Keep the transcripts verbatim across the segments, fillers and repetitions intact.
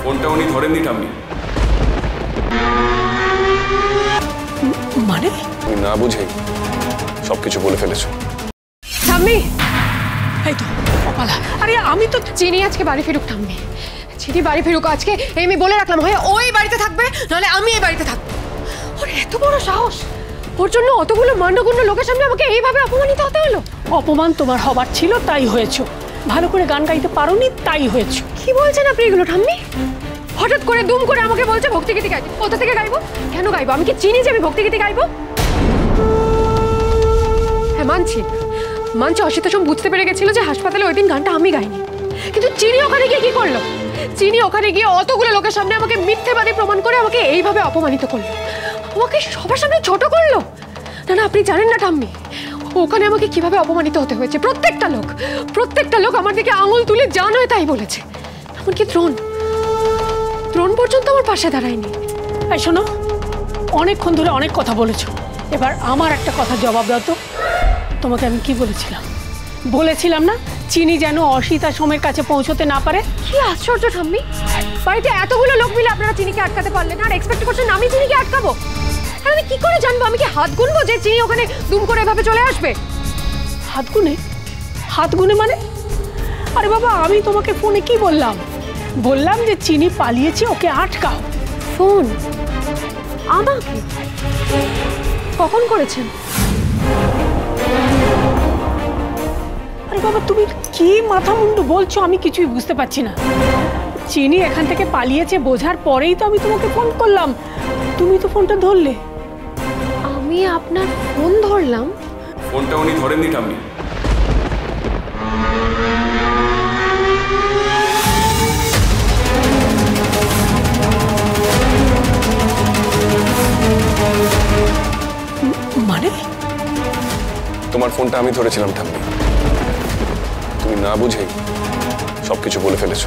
ফোনটা উনি ধরেননি ঠাম্মি। মানে তুমি না বুঝেই সবকিছু বলে ফেলেছো। ঠাম্মি, এই তো কপালা। আরে আমি তো চিনি আজকে বাড়ি ফিরুক। ঠাম্মি, চিনি বাড়ি ফিরুক আজকে, এই আমি বলে রাখলাম। হয় ওই বাড়িতে থাকবে, নাহলে আমি এই বাড়িতে থাকবো। ওর এত বড় সাহস, ওর জন্য অতগুলো মান্যগণ্য লোকের সামনে আমাকে এইভাবে অপমানিত হতে হলো। অপমান তোমার হবার ছিল, তাই হয়েছো। ভালো করে গান গাইতে পারোনি, তাই হয়েছো। কি বলছেন আপনি এগুলো ঠাম্মি? হঠাৎ করে দুম করে আমাকে বলছে ভক্তিগীতি গাইতে। কোথা থেকে গাইবো? কেন গাইবো? আমি কি চিনি যে আমি ভক্তিগীতি গাইবো? হ্যাঁ মানছি, মানছি অসিতা সোম বুঝতে পেরে গেছিল যে হাসপাতালে ওই দিন গানটা আমি গাইনি। কিন্তু চিনি ওখানে গিয়ে কি করলো? চিনি ওখানে গিয়ে অতগুলো লোকের সামনে আমাকে মিথ্যেবাদী প্রমাণ করে আমাকে এইভাবে অপমানিত করলো, আমাকে সবার সামনে ছোট করলো। না না, আপনি জানেন না ঠাম্মি, ওখানে আমাকে কিভাবে অপমানিত হতে হয়েছে। প্রত্যেকটা লোক প্রত্যেকটা লোক আমার দিকে আঙুল তুলে যা নয় তাই বলেছে। এমনকি দ্রোণ দ্রোণ পর্যন্ত আমার পাশে দাঁড়ায়নি। এই শোনো, অনেকক্ষণ ধরে অনেক কথা বলেছো, এবার আমার একটা কথা জবাব দাও তো। তোমাকে আমি কি বলেছিলাম? বলেছিলাম না চিনি যেন অসিতা সোমের কাছে পৌঁছতে না পারে। কি আশ্চর্য ঠাম্মি, বাড়িতে এতগুলো লোক মিলে আপনারা চিনিকে আটকাতে পারলেন না, আর এক্সপেক্ট করছেন আমি চিনিকে আটকাবো? আর আমি কি করে জানবো? আমি কি হাত গুনবো যে চিনি ওখানে দুম করে এভাবে চলে আসবে? হাত গুনে? হাত গুনে মানে? আরে বাবা, আমি তোমাকে ফোনে কি বললাম? বললাম যে চিনি পালিয়েছে, ওকে আটকাও। ফোন আমাকে কখন করেছেন? আরে বাবা, তুমি কি মাথা মুন্ডু বলছো আমি কিছুই বুঝতে পারছি না। চিনি এখান থেকে পালিয়েছে বোঝার পরেই তো আমি তোমাকে ফোন করলাম, তুমি তো ফোনটা ধরলে। আমি আপনার ফোন ধরলাম? ফোনটা উনি ধরেননি ঠাম্মি। মানে তোমার ফোনটা আমি ধরেছিলাম ঠাম্মি, তুমি না বুঝেই সবকিছু বলে ফেলেছো।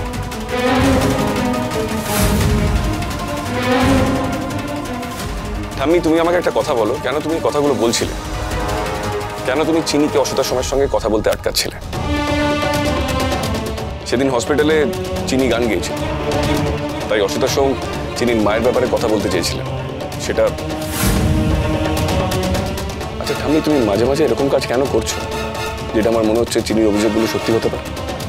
ঠাম্মি, তুমি আমাকে একটা কথা বলো, কেন তুমি কথাগুলো বলছিলে? কেন তুমি চিনিকে অসিতা সোমের সঙ্গে কথা বলতে আটকাচ্ছিলে? সেদিন হসপিটালে চিনি গান গেয়েছিল, তাই অসিতা সোম চিনির মায়ের ব্যাপারে কথা বলতে চেয়েছিলেন। সেটা আচ্ছা ঠাম্মি, তুমি মাঝে মাঝে এরকম কাজ কেন করছো যেটা আমার মনে হচ্ছে চিনির অভিযোগগুলো সত্যি হতে পারে?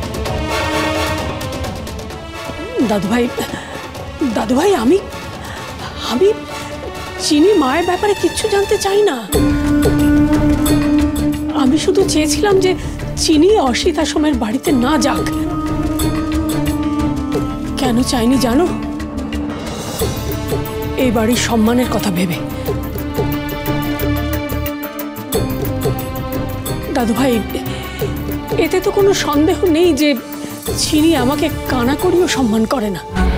দাদু ভাই, দাদু ভাই, আমি আমি চিনি মায়ের ব্যাপারে কিচ্ছু জানতে চাই না। আমি শুধু চেয়েছিলাম যে চিনি অসিতা সোমের বাড়িতে না যাক। কেন চাইনি জানো? এই বাড়ির সম্মানের কথা ভেবে। দাদু ভাই, এতে তো কোনো সন্দেহ নেই যে চিনি আমাকে কানা করিও সম্মান করে না।